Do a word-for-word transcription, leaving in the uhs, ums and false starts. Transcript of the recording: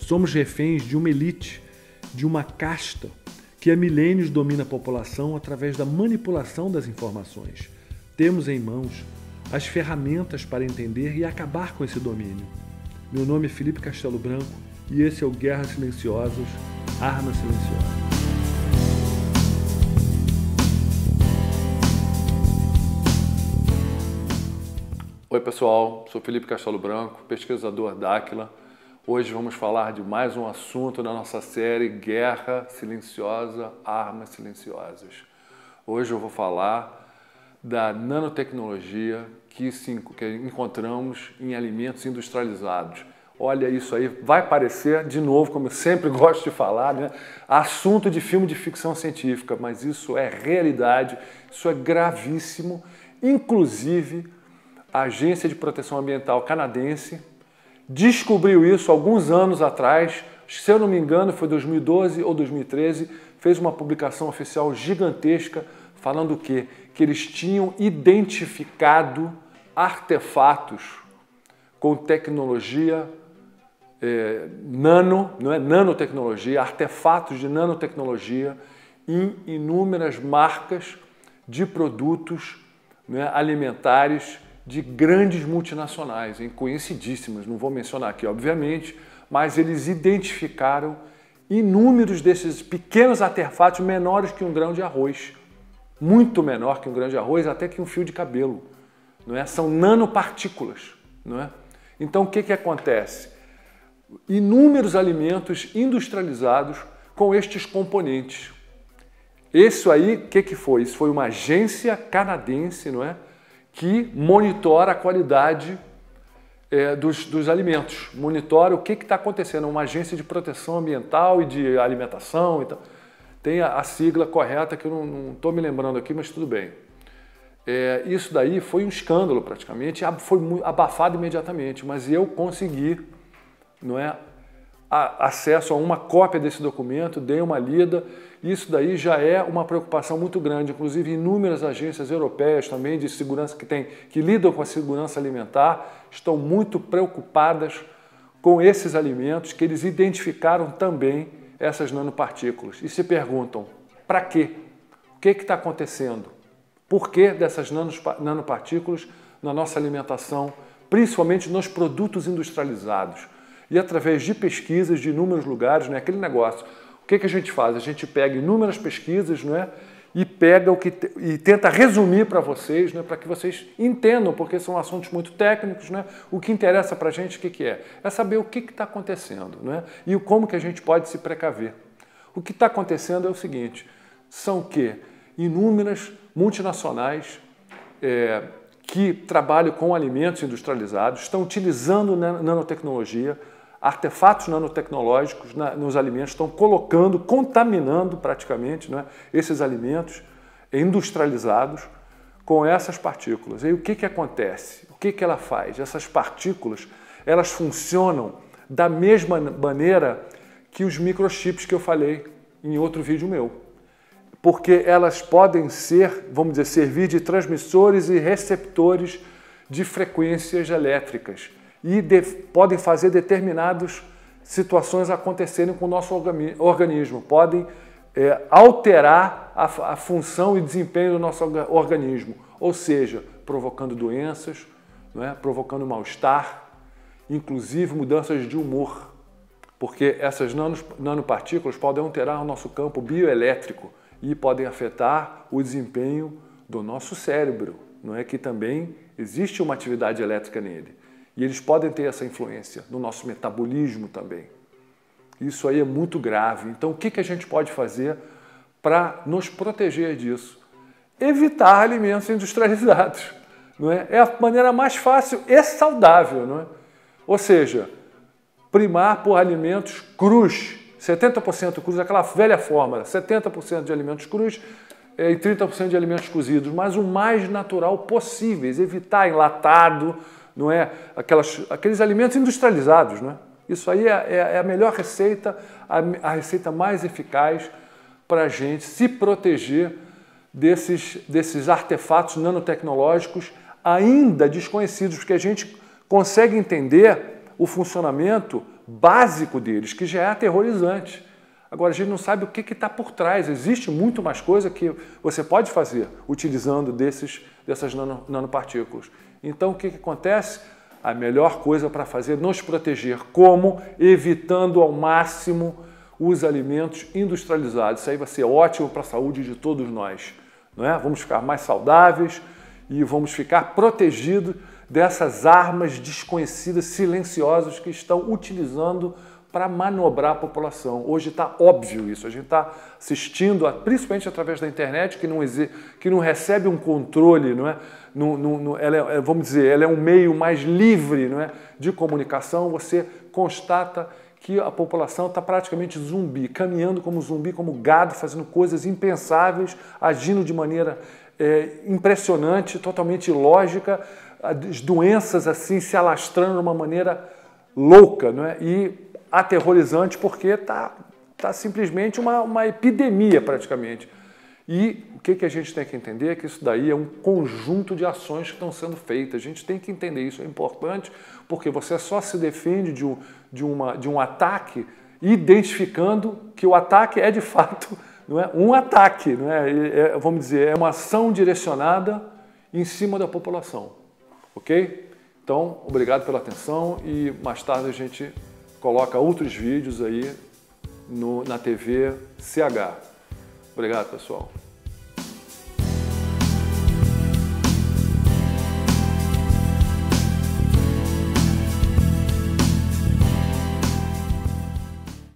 Somos reféns de uma elite, de uma casta que há milênios domina a população através da manipulação das informações. Temos em mãos as ferramentas para entender e acabar com esse domínio. Meu nome é Felipe Castelo Branco e esse é o Guerras Silenciosas, Armas Silenciosas. Oi pessoal, sou Felipe Castelo Branco, pesquisador da Aquila. Hoje vamos falar de mais um assunto na nossa série Guerra Silenciosa, Armas Silenciosas. Hoje eu vou falar da nanotecnologia que, sim, que encontramos em alimentos industrializados. Olha isso aí, vai parecer, de novo, como eu sempre gosto de falar, né? Assunto de filme de ficção científica, mas isso é realidade, isso é gravíssimo. Inclusive, a Agência de Proteção Ambiental canadense descobriu isso alguns anos atrás, se eu não me engano foi dois mil e doze ou dois mil e treze, fez uma publicação oficial gigantesca falando o quê? Que eles tinham identificado artefatos com tecnologia é, nano, não é nanotecnologia, artefatos de nanotecnologia em inúmeras marcas de produtos, né, alimentares de grandes multinacionais, hein, conhecidíssimas, não vou mencionar aqui, obviamente, mas eles identificaram inúmeros desses pequenos artefatos menores que um grão de arroz, muito menor que um grão de arroz, até que um fio de cabelo, não é? São nanopartículas, não é? Então o que que acontece? Inúmeros alimentos industrializados com estes componentes. Isso aí, o que que foi? Isso foi uma agência canadense, não é? Que monitora a qualidade é, dos, dos alimentos, monitora o que está acontecendo, uma agência de proteção ambiental e de alimentação. Então, tem a, a sigla correta que eu não estou me lembrando aqui, mas tudo bem. É, isso daí foi um escândalo praticamente, foi abafado imediatamente, mas eu consegui, não é, a, acesso a uma cópia desse documento, dei uma lida. Isso daí já é uma preocupação muito grande, inclusive inúmeras agências europeias também de segurança que, tem, que lidam com a segurança alimentar estão muito preocupadas com esses alimentos que eles identificaram também essas nanopartículas e se perguntam, para quê? O que está acontecendo? Por que dessas nanopartículas na nossa alimentação, principalmente nos produtos industrializados? E através de pesquisas de inúmeros lugares, né, aquele negócio. O que que a gente faz? A gente pega inúmeras pesquisas, não é? E pega o que te, e tenta resumir para vocês, né, para que vocês entendam, porque são assuntos muito técnicos, né? O que interessa para a gente, o que que é? É saber o que está acontecendo, não é? E como que a gente pode se precaver. O que está acontecendo é o seguinte: são que inúmeras multinacionais é, que trabalham com alimentos industrializados estão utilizando nanotecnologia, artefatos nanotecnológicos na, nos alimentos, estão colocando, contaminando praticamente, né, esses alimentos industrializados com essas partículas. E aí o que que acontece? O que que ela faz? Essas partículas, elas funcionam da mesma maneira que os microchips que eu falei em outro vídeo meu. Porque elas podem ser, vamos dizer, servir de transmissores e receptores de frequências elétricas. E de, podem fazer determinadas situações acontecerem com o nosso organismo, podem é, alterar a, a função e desempenho do nosso organismo, ou seja, provocando doenças, não é? Provocando mal-estar, inclusive mudanças de humor, porque essas nanos, nanopartículas podem alterar o nosso campo bioelétrico e podem afetar o desempenho do nosso cérebro, não é? Que também existe uma atividade elétrica nele. E eles podem ter essa influência no nosso metabolismo também. Isso aí é muito grave. Então, o que que a gente pode fazer para nos proteger disso? Evitar alimentos industrializados, não é? É a maneira mais fácil e saudável, não é? Ou seja, primar por alimentos crus, setenta por cento crus, aquela velha fórmula, setenta por cento de alimentos crus e trinta por cento de alimentos cozidos, mas o mais natural possível, evitar enlatado, não é? Aquelas, aqueles alimentos industrializados, não é? Isso aí é, é a melhor receita, a, a receita mais eficaz para a gente se proteger desses, desses artefatos nanotecnológicos ainda desconhecidos, porque a gente consegue entender o funcionamento básico deles, que já é aterrorizante. Agora, a gente não sabe o que está por trás. Existe muito mais coisa que você pode fazer utilizando desses, dessas nano, nanopartículas. Então, o que, que acontece? A melhor coisa para fazer é nos proteger. Como? Evitando ao máximo os alimentos industrializados. Isso aí vai ser ótimo para a saúde de todos nós. Não é? Vamos ficar mais saudáveis e vamos ficar protegidos dessas armas desconhecidas, silenciosas que estão utilizando para manobrar a população. Hoje está óbvio isso. A gente está assistindo, principalmente através da internet, que não, que não recebe um controle, não é? No, no, no, ela é, vamos dizer, ela é um meio mais livre, não é? De comunicação. Você constata que a população está praticamente zumbi, caminhando como zumbi, como gado, fazendo coisas impensáveis, agindo de maneira é, impressionante, totalmente ilógica, as doenças assim se alastrando de uma maneira louca, não é? E aterrorizante, porque está tá simplesmente uma, uma epidemia praticamente. E o que, que a gente tem que entender é que isso daí é um conjunto de ações que estão sendo feitas. A gente tem que entender isso, é importante, porque você só se defende de um, de uma, de um ataque identificando que o ataque é de fato, não é, um ataque, não é, é, vamos dizer, é uma ação direcionada em cima da população. Ok? Então, obrigado pela atenção e mais tarde a gente coloca outros vídeos aí no, na T V C H. Obrigado, pessoal.